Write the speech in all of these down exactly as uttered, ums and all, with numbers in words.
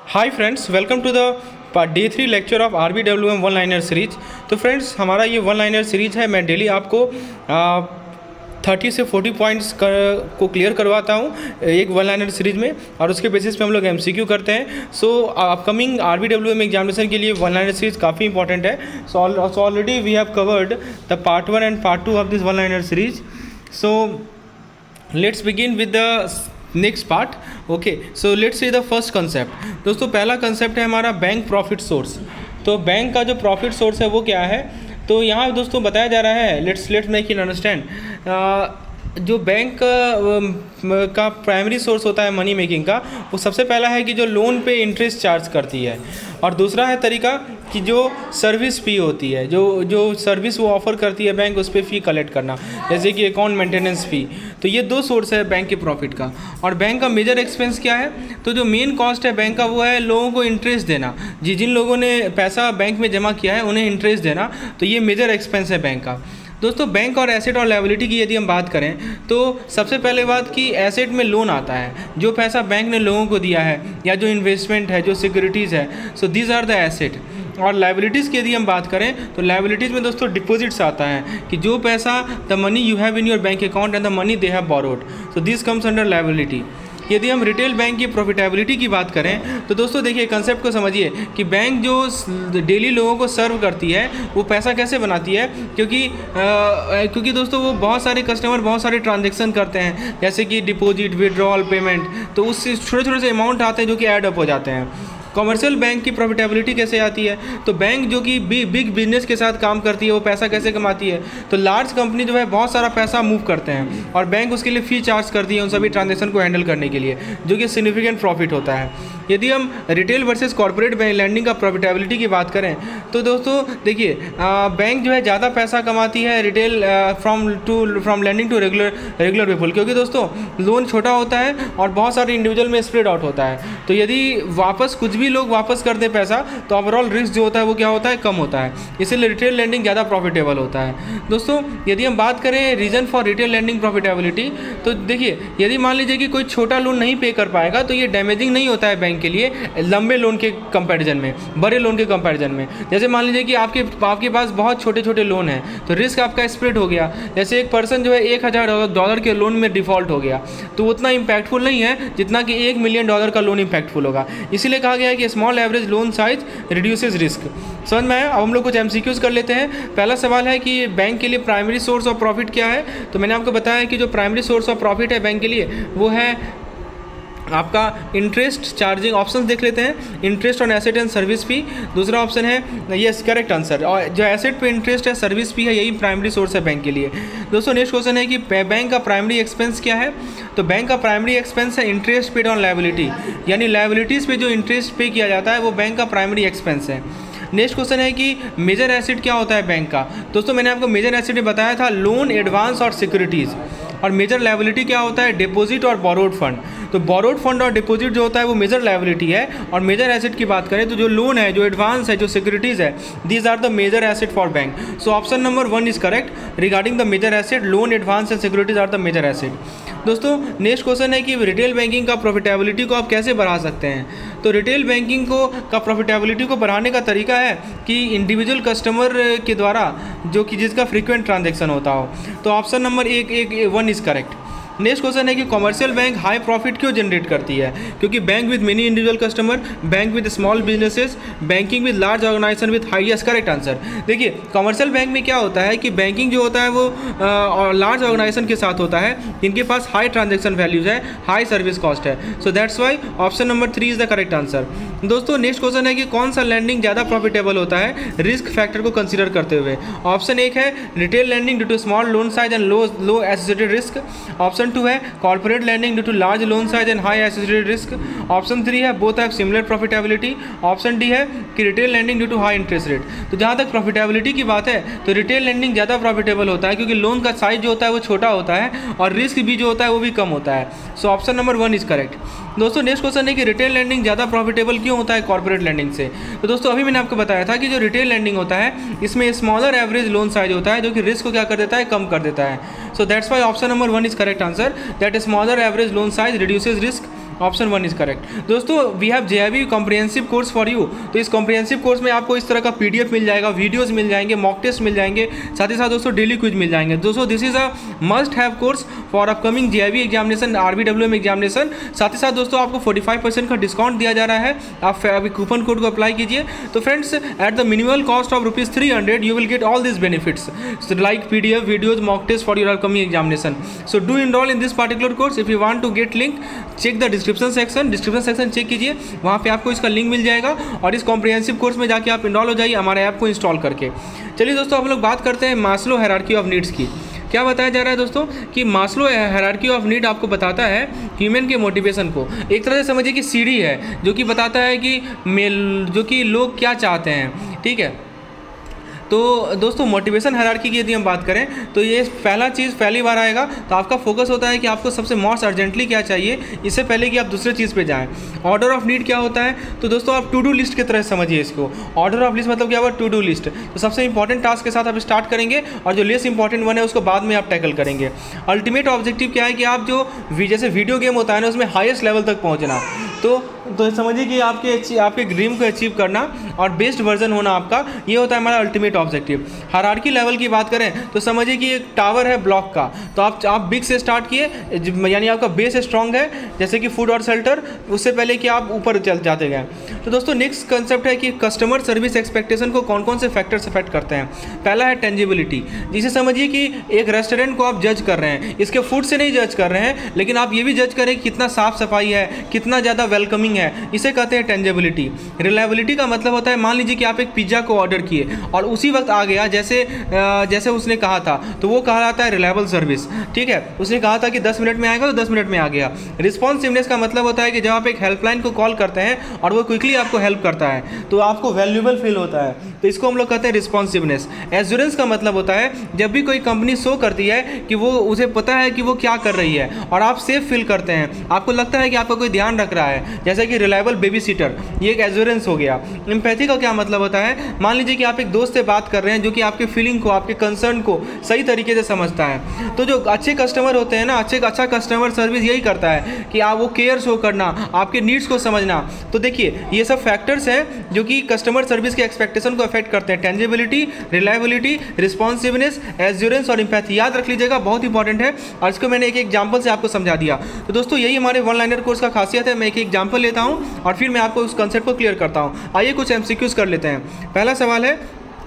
Hi friends, welcome to the day three lecture of R B W M one liner series. तो friends, हमारा ये one liner series है। मैं daily आपको thirty से forty points कर, को क्लियर करवाता हूँ एक वन लाइनर सीरीज में, और उसके बेसिस पे हम लोग एमसीक्यू करते हैं। So upcoming R B W M examination के लिए वन लाइनर सीरीज काफ़ी इंपॉर्टेंट है। So already we have covered the part one and part two of this one liner series. So let's begin with the next part. Okay, so let's see the first concept. दोस्तों, पहला concept है हमारा bank profit source. तो bank का जो profit source है वो क्या है, तो यहाँ दोस्तों बताया जा रहा है, let's let's make it understand. जो बैंक का प्राइमरी सोर्स होता है मनी मेकिंग का, वो सबसे पहला है कि जो लोन पे इंटरेस्ट चार्ज करती है, और दूसरा है तरीका कि जो सर्विस फ़ी होती है, जो जो सर्विस वो ऑफ़र करती है बैंक, उस पर फ़ी कलेक्ट करना, जैसे कि अकाउंट मेंटेनेंस फ़ी। तो ये दो सोर्स है बैंक के प्रॉफिट का। और बैंक का मेजर एक्सपेंस क्या है, तो जो मेन कॉस्ट है बैंक का वो है लोगों को इंटरेस्ट देना। जी जिन लोगों ने पैसा बैंक में जमा किया है उन्हें इंटरेस्ट देना, तो ये मेजर एक्सपेंस है बैंक का। दोस्तों, बैंक और एसेट और लायबिलिटी की यदि हम बात करें तो सबसे पहले बात कि एसेट में लोन आता है, जो पैसा बैंक ने लोगों को दिया है, या जो इन्वेस्टमेंट है, जो सिक्योरिटीज़ है, so these are the asset. और लायबिलिटीज़ की यदि हम बात करें तो लायबिलिटीज़ में दोस्तों डिपॉजिट्स आता है, कि जो पैसा the money you have in your bank account and the money they have borrowed, so this comes under liability. यदि हम रिटेल बैंक की प्रॉफिटेबिलिटी की बात करें तो दोस्तों देखिए, कंसेप्ट को समझिए कि बैंक जो डेली लोगों को सर्व करती है वो पैसा कैसे बनाती है, क्योंकि आ, क्योंकि दोस्तों वो बहुत सारे कस्टमर बहुत सारे ट्रांजेक्शन करते हैं, जैसे कि डिपॉजिट, विड्रॉल, पेमेंट, तो उससे छोटे छोटे से अमाउंट आते हैं जो कि ऐड अप हो जाते हैं। कमर्शियल बैंक की प्रॉफिटेबिलिटी कैसे आती है, तो बैंक जो कि बिग बिजनेस के साथ काम करती है वो पैसा कैसे कमाती है, तो लार्ज कंपनी जो है बहुत सारा पैसा मूव करते हैं और बैंक उसके लिए फ़ी चार्ज करती है उन सभी ट्रांजेक्शन को हैंडल करने के लिए, जो कि सिग्निफिकेंट प्रॉफिट होता है। यदि हम retail versus corporate bank lending का प्रॉफिटेबिलिटी की बात करें तो दोस्तों देखिए, बैंक जो है ज़्यादा पैसा कमाती है retail from to from lending to regular regular people, क्योंकि दोस्तों लोन छोटा होता है और बहुत सारे इंडिविजुअल में स्प्रेड आउट होता है। तो यदि वापस कुछ भी लोग वापस कर दे पैसा, तो ओवरऑल रिस्क जो होता है वो क्या होता है, कम होता है। इसीलिए रिटेल लैंडिंग ज़्यादा प्रॉफिटेबल होता है। दोस्तों, यदि हम बात करें reason for retail lending profitability, तो देखिए, यदि मान लीजिए कि कोई छोटा लोन नहीं पे कर पाएगा तो ये डैमेजिंग नहीं होता है बैंक के लिए लंबे लोन के कंपैरिजन में, बड़े लोन के कंपैरिजन में। जैसे मान लीजिए कि आपके आपके पास बहुत छोटे छोटे लोन हैं, तो रिस्क आपका स्प्रेड हो गया। जैसे एक पर्सन जो है एक हज़ार डॉलर के लोन में डिफ़ॉल्ट हो गया, तो उतना इम्पैक्टफुल नहीं है जितना कि एक मिलियन डॉलर का लोन इम्पैक्टफुल होगा। इसीलिए कहा गया है कि small average loan size reduces risk. समझ में आया? अब हम लोग कुछ एमसीक्यूज कर लेते हैं। पहला सवाल है कि बैंक के लिए प्राइमरी सोर्स ऑफ प्रॉफिट क्या है, तो मैंने आपको बताया कि जो प्राइमरी सोर्स ऑफ प्रॉफिट है बैंक के लिए वो है आपका इंटरेस्ट चार्जिंग। ऑप्शन देख लेते हैं, interest on asset and service fee. दूसरा ऑप्शन है, यस करेक्ट आंसर, और जो एसेट पे इंटरेस्ट है, सर्विस फी है, यही प्राइमरी सोर्स है बैंक के लिए। दोस्तों, नेक्स्ट क्वेश्चन है कि बैंक का प्राइमरी एक्सपेंस क्या है, तो बैंक का प्राइमरी एक्सपेंस है इंटरेस्ट पेड ऑन लायबिलिटी, यानी लायबिलिटीज़ पे जो इंटरेस्ट पे किया जाता है वो बैंक का प्राइमरी एक्सपेंस है। नेक्स्ट क्वेश्चन है कि मेजर एसेट क्या होता है बैंक का। दोस्तों, मैंने आपको मेजर एसेट में बताया था लोन, एडवांस और सिक्योरिटीज़। और मेजर लायबिलिटी क्या होता है, डिपॉजिट और बोरोड फंड। तो बोरोड फंड और डिपॉजिट जो होता है वो मेजर लायबिलिटी है। और मेजर एसेट की बात करें तो जो लोन है, जो एडवांस है, जो सिक्योरिटीज़ है, these are the major asset for bank. So option number one is correct regarding the major asset, loan, advance and securities are the major asset. दोस्तों, नेक्स्ट क्वेश्चन है कि रिटेल बैंकिंग का profitability को आप कैसे बढ़ा सकते हैं, तो रिटेल बैंकिंग को का प्रॉफिटेबिलिटी को बढ़ाने का तरीका है कि इंडिविजुअल कस्टमर के द्वारा जो कि जिसका फ्रीक्वेंट ट्रांजैक्शन होता हो, तो ऑप्शन नंबर एक एक one is correct. Next question है कि कमर्शियल बैंक हाई प्रॉफिट क्यों जनरेट करती है, क्योंकि bank with many individual customer, bank with small businesses, banking with large organization with highest correct answer. देखिए, कमर्शियल बैंक में क्या होता है कि बैंकिंग जो होता है वो लार्ज ऑर्गेनाइजेशन के साथ होता है, जिनके पास हाई ट्रांजेक्शन वैल्यूज है, हाई सर्विस कॉस्ट है। So that's why option number three is the correct answer. दोस्तों, नेक्स्ट क्वेश्चन है कि कौन सा लैंडिंग ज़्यादा प्रॉफिटेबल होता है रिस्क फैक्टर को कंसिडर करते हुए। ऑप्शन एक है retail lending due to small loan size and low low associated risk. Option two है corporate lending due to large loan size and high associated risk. Option three है both have similar profitability. Option D है कि retail lending due to high interest rate. तो जहाँ तक profitability की बात है तो रिटेल लैंडिंग ज़्यादा प्रॉफिटेबल होता है, क्योंकि लोन का साइज जो होता है वो छोटा होता है और रिस्क भी जो होता है वो भी कम होता है। So option number one is correct. दोस्तों, नेक्स्ट क्वेश्चन है कि रिटेल लैंडिंग ज़्यादा प्रॉफिटेबल क्यों होता है कॉर्पोरेट लैंडिंग से। तो दोस्तों, अभी मैंने आपको बताया था कि जो रिटेल लैंडिंग होता है इसमें स्मॉलर एवरेज लोन साइज होता है, जो कि रिस्क को क्या कर देता है, कम कर देता है। So that's why option number one is correct answer, that smaller average loan size reduces risk option one is correct. दोस्तों we have J I V comprehensive course for you. तो इस कॉम्प्रिहेंसिव कोर्स में आपको इस तरह का PDF मिल जाएगा, videos मिल जाएंगे, मॉक टेस्ट मिल जाएंगे, साथ ही साथ दोस्तों डेली क्विज मिल जाएंगे। दोस्तों this is a must have course for upcoming J I V examination, RBWM examination. साथ ही साथ दोस्तों आपको पैंतालीस परसेंट का डिस्काउंट दिया जा रहा है, आप अभी कूपन कोड को अप्लाई कीजिए। तो friends at the minimal cost of rupees three hundred you will get all this benefits like PDF, videos, mock test for your upcoming examination. So do enroll in this particular course. If you want to get link check the description section, description section check कीजिए, वहाँ पे आपको इसका link मिल जाएगा और इस comprehensive course में जाके आप इनरोल हो जाइए हमारे ऐप को इंस्टॉल करके। चलिए दोस्तों हम लोग बात करते हैं मास्लो हायरार्की ऑफ नीड्स की। क्या बताया जा रहा है दोस्तों कि मास्लो हायरार्की ऑफ नीड आपको बताता है ह्यूमन के मोटिवेशन को। एक तरह से समझिए कि सीढ़ी है जो कि बताता है कि मेल जो कि लोग क्या चाहते हैं, ठीक है। तो दोस्तों मोटिवेशन हायरार्की की यदि हम बात करें तो ये पहला चीज़ पहली बार आएगा तो आपका फोकस होता है कि आपको सबसे मोस्ट अर्जेंटली क्या चाहिए, इससे पहले कि आप दूसरे चीज़ पे जाएं। ऑर्डर ऑफ नीड क्या होता है, तो दोस्तों आप टू डू लिस्ट की तरह समझिए इसको। ऑर्डर ऑफ लिस्ट मतलब क्या हुआ, टू डू लिस्ट। तो सबसे इंपॉर्टेंट टास्क के साथ आप स्टार्ट करेंगे और जो लेस इंपॉर्टेंट वन है उसको बाद में आप टैकल करेंगे। अल्टीमेट ऑब्जेक्टिव क्या है कि आप जो जैसे वीडियो गेम होता है ना उसमें हाईएस्ट लेवल तक पहुँचना। तो तो समझिए कि आपके आपके ड्रीम को अचीव करना और बेस्ट वर्जन होना आपका, ये होता है हमारा अल्टीमेट ऑब्जेक्टिव। हायरार्की लेवल की बात करें तो समझिए कि एक टावर है ब्लॉक का, तो आप आप बिग से स्टार्ट किए, यानी आपका बेस स्ट्रॉन्ग है जैसे कि फूड और शेल्टर, उससे पहले कि आप ऊपर चल जाते गए। तो दोस्तों नेक्स्ट कंसेप्ट है कि कस्टमर सर्विस एक्सपेक्टेशन को कौन कौन से फैक्टर्स अफेक्ट करते हैं। पहला है टेंजिबिलिटी, जिसे समझिए कि एक रेस्टोरेंट को आप जज कर रहे हैं, इसके फूड से नहीं जज कर रहे हैं, लेकिन आप ये भी जज करें कि कितना साफ सफाई है, कितना ज़्यादा वेलकमिंग है, इसे कहते हैं टेंजिबिलिटी। रिलायबिलिटी का मतलब होता है मान लीजिए कि आप एक पिज्ज़ा को ऑर्डर किए और उसी वक्त आ गया जैसे जैसे उसने कहा था, तो वो कहा जाता है रिलायबल सर्विस, ठीक है। उसने कहा था कि दस मिनट में आएगा तो दस मिनट में आ गया। रिस्पॉन्सिवनेस का मतलब होता है कि जब आप एक हेल्पलाइन को कॉल करते हैं और वो क्विकली आपको हेल्प करता है तो आपको वैल्यूएबल फील होता है, तो इसको हम लोग कहते हैं रिस्पॉन्सिवनेस। एश्योरेंस का मतलब होता है जब भी कोई कंपनी शो करती है कि वो उसे पता है कि वो क्या कर रही है और आप सेफ फील करते हैं, आपको लगता है कि आपका कोई ध्यान रख रहा है, जैसे कि रिलायबल बेबी सीटर, ये एक एश्योरेंस हो गया। एम्पैथी का क्या मतलब होता है, मान लीजिए कि आप एक दोस्त से बात कर रहे हैं जो कि आपके फीलिंग को, आपके कंसर्न को सही तरीके से समझता है। तो जो अच्छे कस्टमर होते हैं ना, अच्छे अच्छा कस्टमर सर्विस यही करता है कि आप वो केयर शो करना, आपके नीड्स को समझना। तो देखिए ये सब फैक्टर्स हैं जो कि कस्टमर सर्विस के एक्सपेक्टेशन को अफेक्ट करते हैं। टेंजिबिलिटी, रिलायबिलिटी, रिस्पॉन्सिवनेस, एश्योरेंस और एम्पैथी, याद रख लीजिएगा, बहुत इंपॉर्टेंट है और इसको मैंने एक एग्जाम्पल से आपको समझा दिया। तो दोस्तों यही हमारे वन लाइनर कोर्स का खासियत है, मैं एक एग्जाम्पल लेता हूँ और फिर मैं आपको उस कंसेप्ट को क्लियर करता हूँ। आइए कुछ एमसीक्यूज कर लेते हैं। पहला सवाल है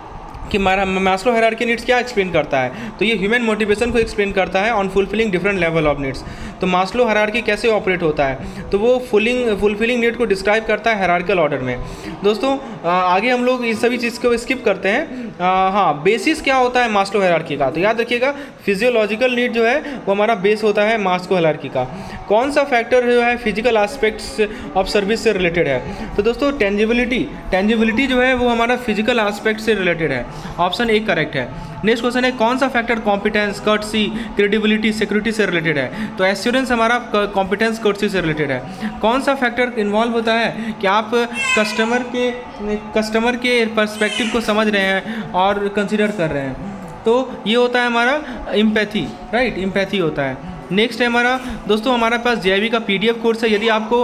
कि मास्लो हायरार्की नीड्स क्या एक्सप्लेन करता है, तो ये ह्यूमन मोटिवेशन को एक्सप्लेन करता है on fulfilling different level of needs. तो मास्लो हायरार्की कैसे ऑपरेट होता है, तो वो फुलिंग फुलफिलिंग नीड को डिस्क्राइब करता है हायरार्किकल ऑर्डर में। दोस्तों आगे हम लोग इन सभी चीज़ को स्किप करते हैं। आ, हाँ, बेसिस क्या होता है मास्लो हायरार्की का, तो याद रखिएगा फिजियोलॉजिकल नीड जो है वो हमारा बेस होता है मास्लो हायरार्की का। कौन सा फैक्टर जो है फिजिकल एस्पेक्ट्स ऑफ सर्विस से रिलेटेड है, तो दोस्तों टेंजिबिलिटी टेंजिबिलिटी जो है वो हमारा फिजिकल एस्पेक्ट से रिलेटेड है, ऑप्शन एक करेक्ट है। नेक्स्ट क्वेश्चन है कौन सा factor competence, courtesy, credibility, security से रिलेटेड है, तो एश्योरेंस हमारा कॉम्पिटेंस, कर्टसी से रिलेटेड है। कौन सा फैक्टर इन्वॉल्व होता है कि आप कस्टमर के कस्टमर के पर्सपेक्टिव को समझ रहे हैं और कंसिडर कर रहे हैं, तो ये होता है हमारा एम्पैथी, राइट, एम्पैथी होता है। नेक्स्ट है हमारा दोस्तों हमारे पास जे आई वी का पीडीएफ कोर्स है। यदि आपको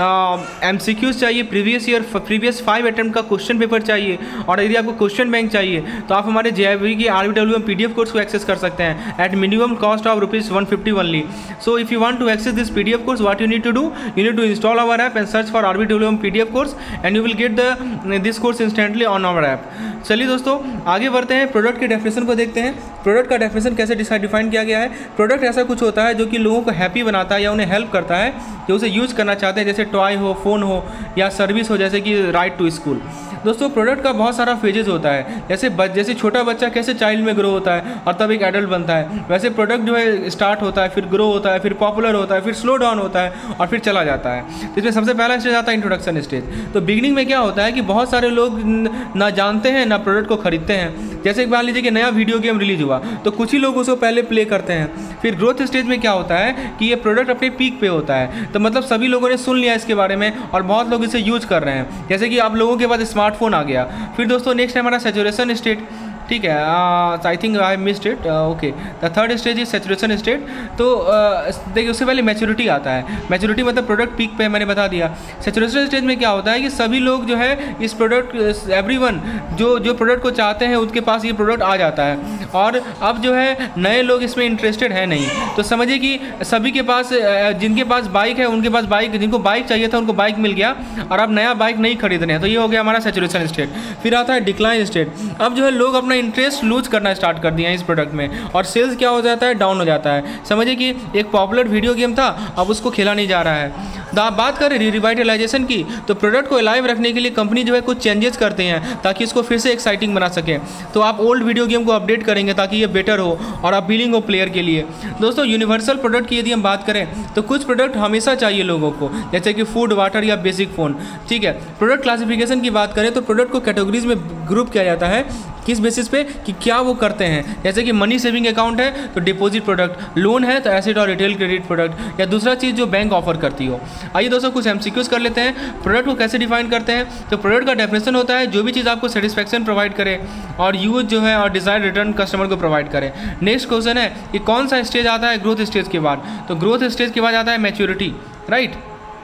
एमसीक्यूज चाहिए, previous year previous five attempt का क्वेश्चन पेपर चाहिए और यदि आपको क्वेश्चन बैंक चाहिए तो आप हमारे जे आई वी की आरबीडब्ल्यूएम पीडीएफ कोर्स को एक्सेस कर सकते हैं at minimum cost of rupees one fifty only. So if you want to access this PDF course what you need to do, you need to install our app and search for RBWM PDF course and you will get the this course instantly on our app. चलिए दोस्तों आगे बढ़ते हैं, product के definition को देखते हैं। Product का डेफिनेशन कैसे डिफाइन किया गया है, प्रोडक्ट ऐसा कुछ होता है जो कि लोगों को हैप्पी बनाता है या उन्हें हेल्प करता है जो उसे यूज़ करना चाहते हैं, जैसे टॉय हो, फ़ोन हो या सर्विस हो, जैसे कि राइड टू स्कूल। दोस्तों प्रोडक्ट का बहुत सारा फेजेस होता है, जैसे जैसे छोटा बच्चा कैसे चाइल्ड में ग्रो होता है और तब एक एडल्ट बनता है, वैसे प्रोडक्ट जो है स्टार्ट होता है, फिर ग्रो होता है, फिर पॉपुलर होता है, फिर स्लो डाउन होता है और फिर चला जाता है। तो इसमें सबसे पहला स्टेज आता है इंट्रोडक्शन स्टेज। तो बिगिनिंग में क्या होता है कि बहुत सारे लोग ना जानते हैं ना प्रोडक्ट को खरीदते हैं। जैसे मान लीजिए कि नया वीडियो गेम रिलीज हुआ तो कुछ ही लोग उसको पहले प्ले करते हैं। फिर ग्रोथ स्टेज में क्या होता है कि ये प्रोडक्ट अपने पीक पे होता है, तो मतलब सभी लोगों ने सुन लिया इसके बारे में और बहुत लोग इसे यूज कर रहे हैं, जैसे कि आप लोगों के पास स्मार्टफोन आ गया। फिर दोस्तों नेक्स्ट है हमारा सैचुरेशन स्टेट। ठीक है, I think I missed it, okay. The third stage is saturation state. तो uh, देखिए उससे पहले मैच्योरिटी आता है। मैच्योरिटी मतलब प्रोडक्ट पीक पे, मैंने बता दिया। सेचुरेशन स्टेज में क्या होता है कि सभी लोग जो है इस प्रोडक्ट, एवरीवन जो जो प्रोडक्ट को चाहते हैं उनके पास ये प्रोडक्ट आ जाता है, और अब जो है नए लोग इसमें इंटरेस्टेड है नहीं। तो समझिए कि सभी के पास, जिनके पास बाइक है उनके पास बाइक, जिनको बाइक चाहिए था उनको बाइक मिल गया, और अब नया बाइक नहीं खरीद रहे हैं। तो ये हो गया हमारा सेचुरेशन स्टेट। फिर आता है डिक्लाइन स्टेट। अब जो है लोग अपना इंटरेस्ट लूज करना स्टार्ट कर दिए हैं इस प्रोडक्ट में, और सेल्स क्या हो जाता है, डाउन हो जाता है। समझिए कि एक पॉपुलर वीडियो गेम था, अब उसको खेला नहीं जा रहा है। आप बात करें रिवाइटलाइजेशन की, तो प्रोडक्ट को अलाइव रखने के लिए कंपनी जो है कुछ चेंजेस करते हैं ताकि इसको फिर से एक्साइटिंग बना सके। तो आप ओल्ड वीडियो गेम को अपडेट करेंगे ताकि ये बेटर हो और अपीलिंग हो प्लेयर के लिए। दोस्तों यूनिवर्सल प्रोडक्ट की यदि हम बात करें तो कुछ प्रोडक्ट हमेशा चाहिए लोगों को, जैसे कि फूड, वाटर या बेसिक फ़ोन, ठीक है। प्रोडक्ट क्लासिफिकेशन की बात करें तो प्रोडक्ट को कैटेगरीज में ग्रुप किया जाता है, किस बेसिस पे कि क्या वो करते हैं। जैसे कि मनी सेविंग अकाउंट है तो डिपॉजिट प्रोडक्ट, लोन है तो एसेट और रिटेल क्रेडिट प्रोडक्ट, या दूसरा चीज़ जो बैंक ऑफर करती हो। आइए दोस्तों कुछ एमसीक्यूज कर लेते हैं। प्रोडक्ट को कैसे डिफाइन करते हैं, तो प्रोडक्ट का डेफिनेशन होता है जो भी चीज़ आपको सेटिस्फैक्शन प्रोवाइड करे और यूज जो है और डिजायर रिटर्न कस्टमर को प्रोवाइड करे। नेक्स्ट क्वेश्चन है कि कौन सा स्टेज आता है ग्रोथ स्टेज के बाद, तो ग्रोथ स्टेज के बाद आता है मैच्योरिटी, राइट।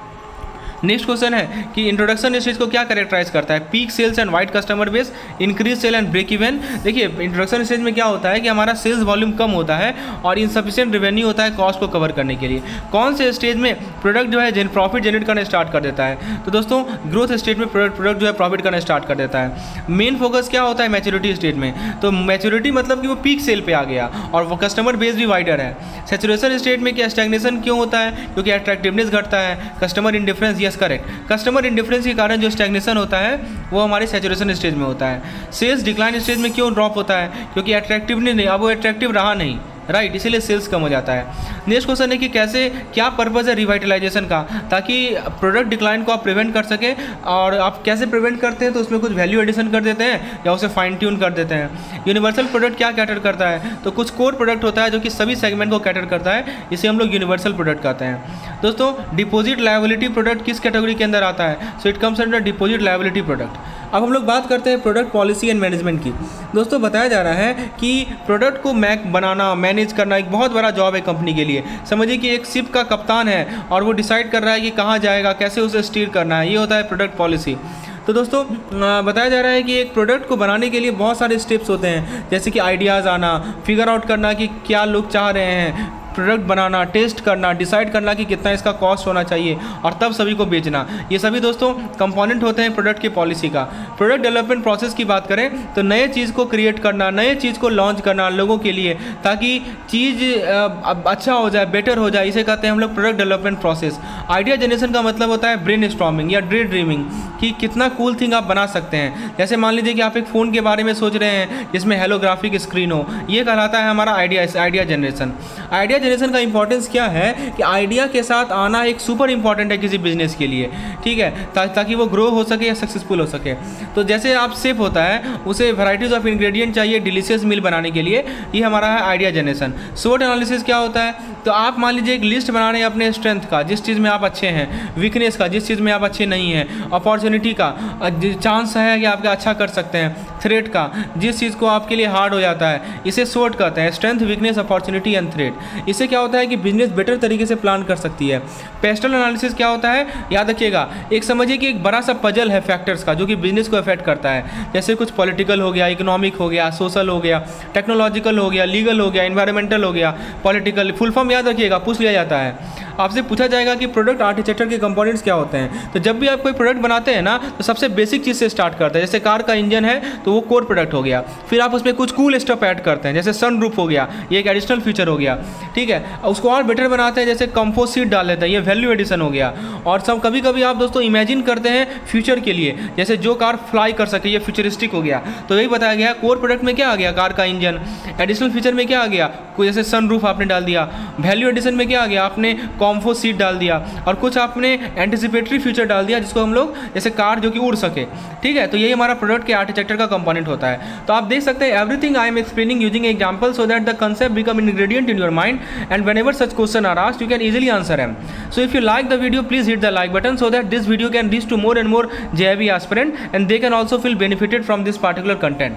नेक्स्ट क्वेश्चन है कि इंट्रोडक्शन स्टेज को क्या कैरेक्टराइज करता है, peak sales and wide customer base, increase sale and break even. देखिए इंट्रोडक्शन स्टेज में क्या होता है कि हमारा सेल्स वॉल्यूम कम होता है और इनसफिशिएंट रेवेन्यू होता है कॉस्ट को कवर करने के लिए। कौन से स्टेज में प्रोडक्ट जो है प्रॉफिट जनरेट करना स्टार्ट कर देता है, तो दोस्तों ग्रोथ स्टेज में प्रोडक्ट प्रोडक्ट जो है प्रॉफिट करना स्टार्ट कर देता है। मेन फोकस क्या होता है मैच्योरिटी स्टेज में, तो मैच्योरिटी मतलब कि वो पीक सेल पे आ गया और वो कस्टमर बेस भी वाइडर है। सेचुरेशन स्टेज में क्या स्टैग्नेशन क्यों होता है, क्योंकि अट्रैक्टिवनेस घटता है, customer indifference, yes correct, customer indifference के कारण जो स्टैग्नेशन होता है वो हमारे सैचुरेशन स्टेज में होता है। सेल्स डिक्लाइन स्टेज में क्यों ड्रॉप होता है, क्योंकि अट्रैक्टिवनेस नहीं, अब वो अट्रैक्टिव रहा नहीं, राइट, इसीलिए सेल्स कम हो जाता है। नेक्स्ट क्वेश्चन है कि कैसे, क्या पर्पज़ है रिवाइटलाइजेशन का, ताकि प्रोडक्ट डिक्लाइन को आप प्रिवेंट कर सकें। और आप कैसे प्रिवेंट करते हैं, तो उसमें कुछ वैल्यू एडिशन कर देते हैं या उसे फाइन ट्यून कर देते हैं। यूनिवर्सल प्रोडक्ट क्या कैटर करता है, तो कुछ कोर प्रोडक्ट होता है जो कि सभी सेगमेंट को कैटर करता है, इसे हम लोग यूनिवर्सल प्रोडक्ट कहते हैं। दोस्तों डिपॉजिट लायबिलिटी प्रोडक्ट किस कैटेगरी के अंदर आता है, so it comes under deposit liability product. अब हम लोग बात करते हैं प्रोडक्ट पॉलिसी एंड मैनेजमेंट की। दोस्तों बताया जा रहा है कि प्रोडक्ट को मैक बनाना, मैनेज करना एक बहुत बड़ा जॉब है कंपनी के लिए। समझिए कि एक शिप का कप्तान है और वो डिसाइड कर रहा है कि कहाँ जाएगा, कैसे उसे स्टीयर करना है, ये होता है प्रोडक्ट पॉलिसी। तो दोस्तों बताया जा रहा है कि एक प्रोडक्ट को बनाने के लिए बहुत सारे स्टेप्स होते हैं, जैसे कि आइडियाज़ आना, फिगर आउट करना कि क्या लोग चाह रहे हैं, प्रोडक्ट बनाना, टेस्ट करना, डिसाइड करना कि कितना इसका कॉस्ट होना चाहिए, और तब सभी को बेचना। ये सभी दोस्तों कंपोनेंट होते हैं प्रोडक्ट की पॉलिसी का। प्रोडक्ट डेवलपमेंट प्रोसेस की बात करें तो नए चीज़ को क्रिएट करना, नए चीज़ को लॉन्च करना लोगों के लिए, ताकि चीज़ अच्छा हो जाए, बेटर हो जाए, इसे कहते हैं हम लोग product development process. Idea generation का मतलब होता है ब्रेन स्टॉर्मिंग या ड्रे ड्रीमिंग, कि कितना कूल थिंग आप बना सकते हैं। जैसे मान लीजिए कि आप एक फ़ोन के बारे में सोच रहे हैं जिसमें हेलोग्राफिक स्क्रीन हो, ये कहलाता है हमारा idea idea generation. Idea generation का इंपॉर्टेंस क्या है कि आइडिया के साथ आना एक सुपर इंपॉर्टेंट है किसी बिजनेस के लिए, ठीक है, ता, ताकि वो ग्रो हो सके या सक्सेसफुल हो सके। तो जैसे आप शेफ होता है, उसे वैराइटीज़ ऑफ इंग्रेडिएंट चाहिए डिलीशियस मील बनाने के लिए, ये हमारा है आइडिया जनरेशन। स्वॉट एनालिसिस क्या होता है, तो आप मान लीजिए एक लिस्ट बना रहे हैं अपने स्ट्रेंथ का, जिस चीज़ में आप अच्छे हैं, वीकनेस का, जिस चीज़ में आप अच्छे नहीं हैं, अपॉर्चुनिटी का, चांस है कि आपका अच्छा कर सकते हैं, थ्रेट का, जिस चीज़ को आपके लिए हार्ड हो जाता है, इसे स्वॉट कहते हैं, strength, weakness, opportunity and threat. इससे क्या होता है कि बिजनेस बेटर तरीके से प्लान कर सकती है। पेस्टल एनालिसिस क्या होता है, याद रखिएगा, एक समझिए कि एक बड़ा सा पजल है फैक्टर्स का जो कि बिजनेस को अफेक्ट करता है, जैसे कुछ पॉलिटिकल हो गया, इकोनॉमिक हो गया, सोशल हो गया, टेक्नोलॉजिकल हो गया, लीगल हो गया, एनवायरमेंटल हो गया, पॉलिटिकल। फुल फॉर्म याद रखिएगा, पूछ लिया जाता है, आपसे पूछा जाएगा कि प्रोडक्ट आर्किटेक्चर के कंपोनेंट्स क्या होते हैं। तो जब भी आप कोई प्रोडक्ट बनाते हैं ना, तो सबसे बेसिक चीज़ से स्टार्ट करते हैं। जैसे कार का इंजन है तो वो कोर प्रोडक्ट हो गया, फिर आप उसमें कुछ कूल स्टफ ऐड करते हैं, जैसे सन रूफ हो गया, ये एक एडिशनल फीचर हो गया, ठीक है। उसको और बेटर बनाते हैं, जैसे कंपोस्ट सीट डाल देते हैं, ये वैल्यू एडिशन हो गया। और सब कभी कभी आप दोस्तों इमेजिन करते हैं फ्यूचर के लिए, जैसे जो कार फ्लाई कर सके, ये फ्यूचरिस्टिक हो गया। तो यही बताया गया कोर प्रोडक्ट में क्या आ गया, कार का इंजन। एडिशनल फीचर में क्या आ गया, कोई जैसे सन रूफ आपने डाल दिया। वैल्यू एडिशन में क्या आ गया, आपने कंपोस्ट सीट डाल दिया, और कुछ आपने एंटिसिपेटरी फीचर डाल दिया, जिसको हम लोग जैसे कार जो कि उड़ सके, ठीक है। तो यही हमारा प्रोडक्ट के आर्किटेक्चर का कंपोनेंट होता है। तो आप देख सकते हैं everything I am explaining using example so that the concept become an ingredient in your mind and whenever such question are asked you can easily answer them. So if you like the video please hit the like button so that this video can reach to more and more J I B aspirant and they can also feel benefited from this particular content.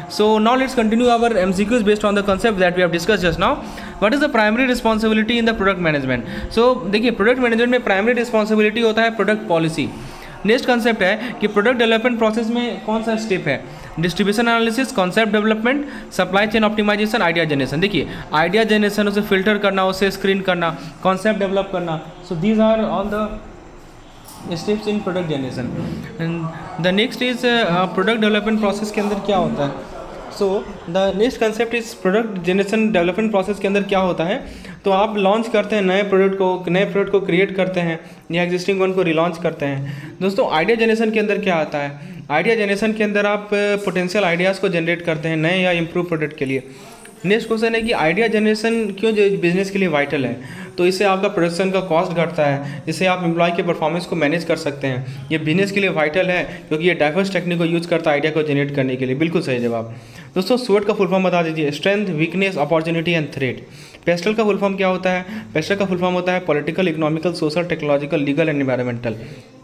So now let's continue our M C Qs based on the concept that we have discussed just now. What is the primary responsibility in the product management? So देखिए product management में primary responsibility होता है product policy. Next concept है कि product development process में कौन सा step है, distribution analysis, concept development, supply chain optimization, idea generation. देखिए आइडिया जनरेशन, उसे फिल्टर करना, उसे स्क्रीन करना, कॉन्सेप्ट डेवलप करना, so these are all the steps in product generation. And the next is product development process के अंदर क्या होता है। So the next concept is product generation development process के अंदर क्या होता है। तो आप लॉन्च करते हैं नए प्रोडक्ट को, नए प्रोडक्ट को क्रिएट करते हैं या एग्जिस्टिंग वन को रिलॉन्च करते हैं। दोस्तों आइडिया जनरेशन के अंदर क्या आता है, आइडिया जनरेशन के अंदर आप पोटेंशियल आइडियाज़ को जनरेट करते हैं नए या इम्प्रूव प्रोडक्ट के लिए। नेक्स्ट क्वेश्चन है कि आइडिया जनरेशन क्यों बिजनेस के लिए वाइटल है। तो इससे आपका प्रोडक्शन का कॉस्ट घटता है, इससे आप एम्प्लॉय के परफॉर्मेंस को मैनेज कर सकते हैं। ये बिजनेस के लिए वाइटल है क्योंकि ये डाइवर्स टेक्निक को यूज़ करता है आइडिया को जनरेट करने के लिए। बिल्कुल सही जवाब। दोस्तों स्वॉट का फुल फॉर्म बता दीजिए। Strength, weakness, opportunity and threat. PESTLE का फुल फॉर्म क्या होता है। पेस्टल का फुल फॉर्म होता है political, economical, social, technological, legal and environmental.